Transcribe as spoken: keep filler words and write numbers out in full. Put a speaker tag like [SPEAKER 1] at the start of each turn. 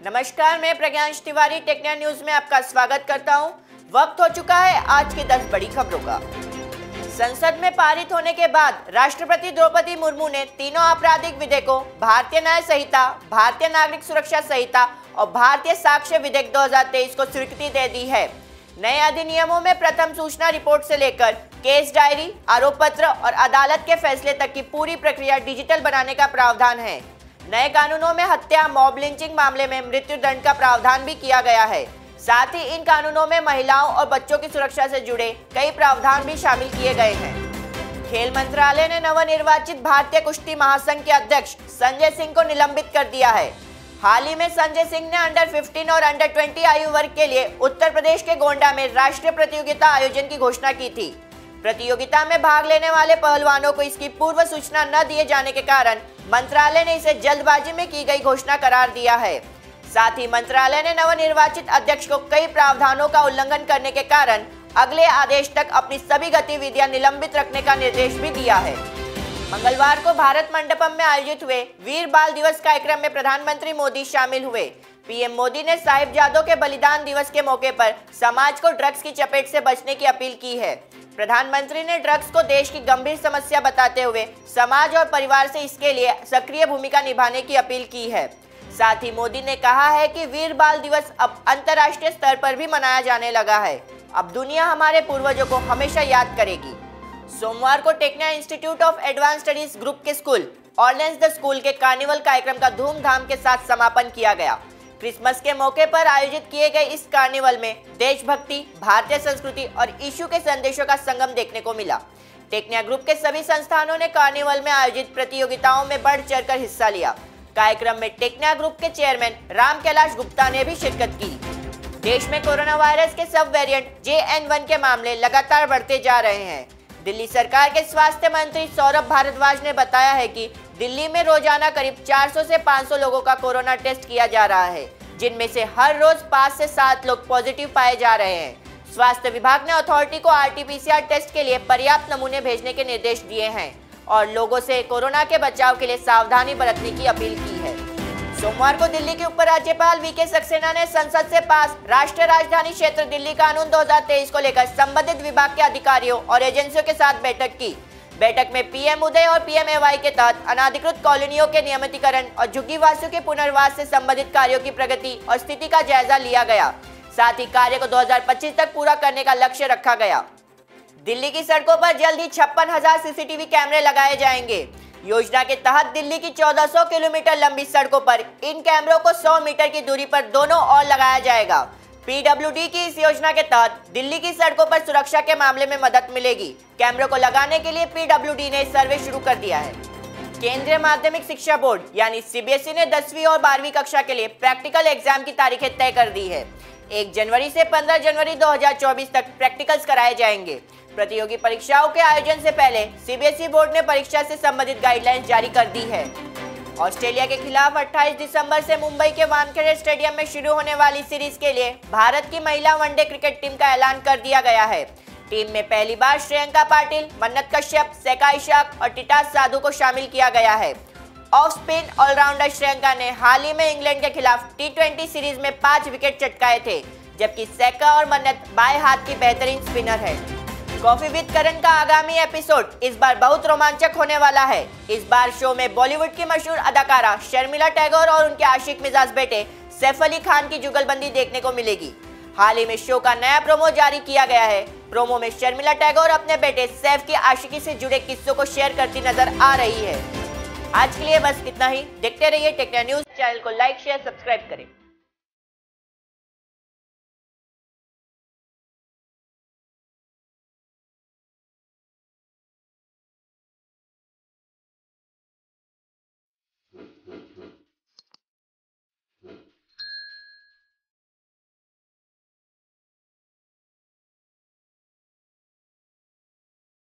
[SPEAKER 1] नमस्कार, मैं प्रज्ञांश तिवारी टेक्निया न्यूज में आपका स्वागत करता हूं। वक्त हो चुका है आज की दस बड़ी खबरों का। संसद में पारित होने के बाद राष्ट्रपति द्रौपदी मुर्मू ने तीनों आपराधिक विधेयकों, भारतीय न्याय संहिता, भारतीय नागरिक सुरक्षा संहिता और भारतीय साक्ष्य विधेयक दो हज़ार तेईस को स्वीकृति दे दी है। नए अधिनियमों में प्रथम सूचना रिपोर्ट से लेकर केस डायरी, आरोप पत्र और अदालत के फैसले तक की पूरी प्रक्रिया डिजिटल बनाने का प्रावधान है। नए कानूनों में हत्या, मॉब लिंचिंग मामले में मृत्यु दंड का प्रावधान भी किया गया है। साथ ही इन कानूनों में महिलाओं और बच्चों की सुरक्षा से जुड़े कई प्रावधान भी शामिल किए गए हैं। खेल मंत्रालय ने नवनिर्वाचित भारतीय कुश्ती महासंघ के अध्यक्ष संजय सिंह को निलंबित कर दिया है। हाल ही में संजय सिंह ने अंडर पंद्रह और अंडर बीस आयु वर्ग के लिए उत्तर प्रदेश के गोंडा में राष्ट्रीय प्रतियोगिता आयोजन की घोषणा की थी। प्रतियोगिता में भाग लेने वाले पहलवानों को इसकी पूर्व सूचना न दिए जाने के कारण मंत्रालय ने इसे जल्दबाजी में की गई घोषणा करार दिया है। साथ ही मंत्रालय ने नवनिर्वाचित अध्यक्ष को कई प्रावधानों का उल्लंघन करने के कारण अगले आदेश तक अपनी सभी गतिविधियां निलंबित रखने का निर्देश भी दिया है। मंगलवार को भारत मंडपम में आयोजित हुए वीर बाल दिवस कार्यक्रम में प्रधानमंत्री मोदी शामिल हुए। पीएम मोदी ने साहिबजादों के बलिदान दिवस के मौके पर समाज को ड्रग्स की चपेट से बचने की अपील की है। प्रधानमंत्री ने ड्रग्स को देश की गंभीर समस्या बताते हुए समाज और परिवार से इसके लिए सक्रिय भूमिका निभाने की अपील की है। साथ ही मोदी ने कहा है कि वीर बाल दिवस अब अंतर्राष्ट्रीय स्तर पर भी मनाया जाने लगा है। अब दुनिया हमारे पूर्वजों को हमेशा याद करेगी। सोमवार को Tecnia institute of advanced studies group के स्कूल ऑर्डिनेंस द स्कूल के कार्निवल कार्यक्रम का धूमधाम के साथ समापन किया गया। क्रिसमस के मौके पर आयोजित किए गए इस कार्निवल में देशभक्ति, भारतीय संस्कृति और यीशु के संदेशों का संगम देखने को मिला। टेक्निया ग्रुप के सभी संस्थानों ने कार्निवल में आयोजित प्रतियोगिताओं में बढ़ चढ़कर हिस्सा लिया। कार्यक्रम में टेक्निया ग्रुप के चेयरमैन राम कैलाश गुप्ता ने भी शिरकत की। देश में कोरोना वायरस के सब वेरिएंट जे एन वन के मामले लगातार बढ़ते जा रहे हैं। दिल्ली सरकार के स्वास्थ्य मंत्री सौरभ भारद्वाज ने बताया है कि दिल्ली में रोजाना करीब चार सौ से पाँच सौ लोगों का कोरोना टेस्ट किया जा रहा है, जिनमें से हर रोज पाँच से सात लोग पॉजिटिव पाए जा रहे हैं। स्वास्थ्य विभाग ने अथॉरिटी को R T P C R test के लिए पर्याप्त नमूने भेजने के निर्देश दिए हैं और लोगों से कोरोना के बचाव के लिए सावधानी बरतने की अपील की है। सोमवार को दिल्ली के उपराज्यपाल वी के सक्सेना ने संसद से पास राष्ट्रीय राजधानी क्षेत्र दिल्ली कानून दो हज़ार तेईस को लेकर संबंधित विभाग के अधिकारियों और एजेंसियों के साथ बैठक की। बैठक में पीएम उदय और पीएम एवाई के तहत अनाधिकृत कॉलोनियों के नियमितीकरण और झुग्गीवासियों के पुनर्वास से संबंधित कार्यों की प्रगति और स्थिति का जायजा लिया गया। साथ ही कार्य को दो हज़ार पच्चीस तक पूरा करने का लक्ष्य रखा गया। दिल्ली की सड़कों पर जल्द ही छप्पन हजार सीसीटीवी कैमरे लगाए जाएंगे। योजना के तहत दिल्ली की चौदह सौ किलोमीटर लंबी सड़कों पर इन कैमरों को सौ मीटर की दूरी पर दोनों ओर लगाया जाएगा। पी डब्ल्यू डी की इस योजना के तहत दिल्ली की सड़कों पर सुरक्षा के मामले में मदद मिलेगी। कैमरों को लगाने के लिए पी डब्ल्यू डी ने सर्वे शुरू कर दिया है। केंद्रीय माध्यमिक शिक्षा बोर्ड यानी सी बी एस ई ने दसवीं और बारहवीं कक्षा के लिए प्रैक्टिकल एग्जाम की तारीखें तय कर दी है। एक जनवरी से पंद्रह जनवरी दो हज़ार चौबीस तक प्रैक्टिकल्स कराए जाएंगे। प्रतियोगी परीक्षाओं के आयोजन से पहले C B S E board ने परीक्षा से संबंधित गाइडलाइंस जारी कर दी है। ऑस्ट्रेलिया के खिलाफ अट्ठाईस दिसंबर से मुंबई के वानखेड़े स्टेडियम में शुरू होने वाली सीरीज के लिए भारत की महिला वनडे क्रिकेट टीम का ऐलान कर दिया गया है। टीम में पहली बार श्रेयंका पाटिल, मन्नत कश्यप, सेका इशाक और टिटास साधु को शामिल किया गया है। ऑफ स्पिन ऑलराउंडर श्रेयंका ने हाल ही में इंग्लैंड के खिलाफ टी ट्वेंटी सीरीज में पांच विकेट चटकाए थे, जबकि सेका और मन्नत बाएं हाथ की बेहतरीन स्पिनर है। कॉफी विद करण का आगामी एपिसोड इस बार बहुत रोमांचक होने वाला है। इस बार शो में बॉलीवुड की मशहूर अदाकारा शर्मिला टैगोर और उनके आशिक मिजाज बेटे सैफ अली खान की जुगलबंदी देखने को मिलेगी। हाल ही में शो का नया प्रोमो जारी किया गया है। प्रोमो में शर्मिला टैगोर अपने बेटे सैफ की आशिकी से जुड़े किस्सों को शेयर करती नजर आ रही है। आज के लिए बस इतना ही। देखते रहिए टेक्निया न्यूज। चैनल को लाइक, शेयर, सब्सक्राइब करें।